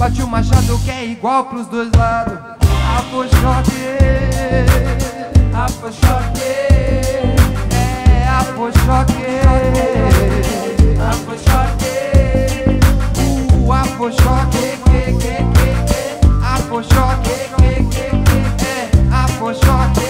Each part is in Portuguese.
bate o machado que é igual pros dois lados. Afoxoque, afoxoque, é afoxoque, afoxoque, afoxoque, afoxoque, afoxoque,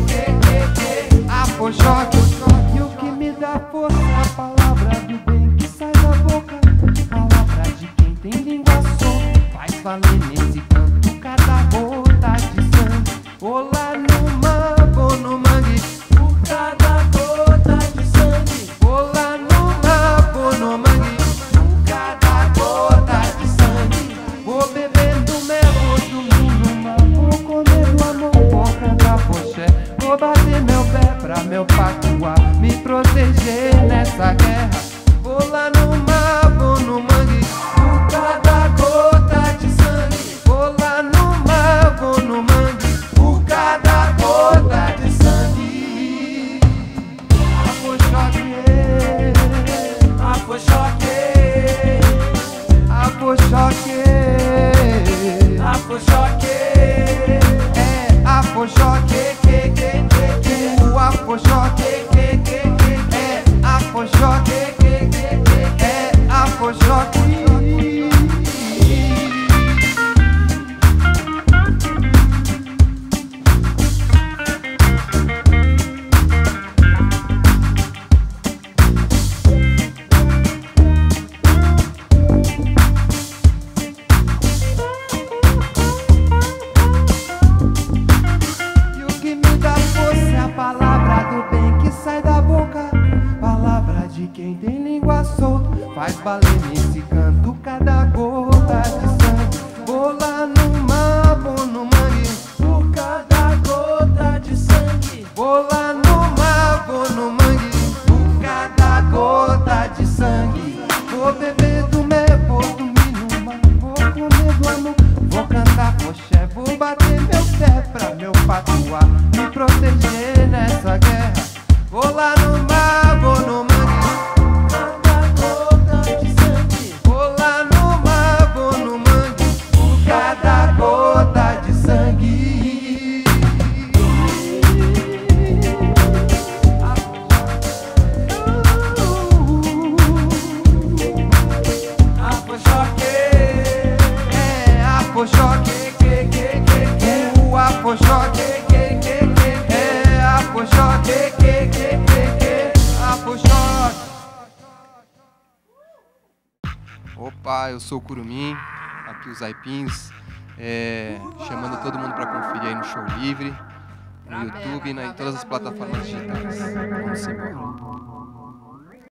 afoxoque. E o que me dá força é a palavra do bem que sai da boca, palavra de quem tem língua solta, faz valer nesse canto cada gota de sangue. Olá no mambo, no mangue, por cada gota de sangue. Olá no mambo, no mangue, por cada gota de sangue. Vou bebendo mel, vou dormir numa, vou comer do amor, vou cantar poxé, vou bater meu pé pra meu patuá me proteger nessa guerra. Vou lá no mambo, no mangue, por cada gota de sangue. Vou lá no mambo, no mangue, por cada gota de sangue. Afoxoque, afoxoque, afoxoque, afoxoque, é afoxoque, afoxoque, é afoxoque, é afoxoque. E o que me dá força é a palavra do bem que sai da boca, palavra de quem tem língua solta, faz valer nesse canto cada gota de sangue. Vou lá no mambo, no mangue, por cada gota de sangue. Vou lá no mambo, no mangue, por cada gota de sangue. Vou beber do mel, vou dormir no mar, vou comer do amor, vou cantar poxé, vou bater meu pé pra meu patuá me proteger nessa guerra. Vou lá no mambo, no mangue, cada gota de sangue. Vou lá no mambo, no mangue, por cada gota de sangue. Afoxoque, é afoxoque, afoxoque, é afoxoque, afoxoque. Opa, eu sou o Curumim, aqui os Aipins, chamando todo mundo para conferir aí no Show Livre, no YouTube e em todas as plataformas digitais. Vamos embora.